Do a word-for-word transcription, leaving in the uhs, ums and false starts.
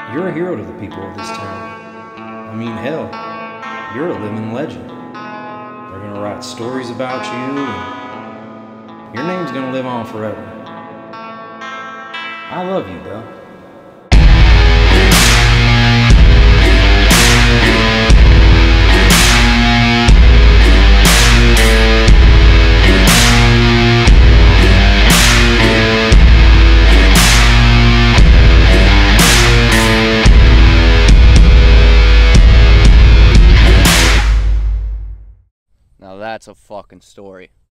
You're a hero to the people of this town. I mean, hell, you're a living legend. They're gonna write stories about you, and your name's gonna live on forever. I love you, Belle. Now that's a fucking story.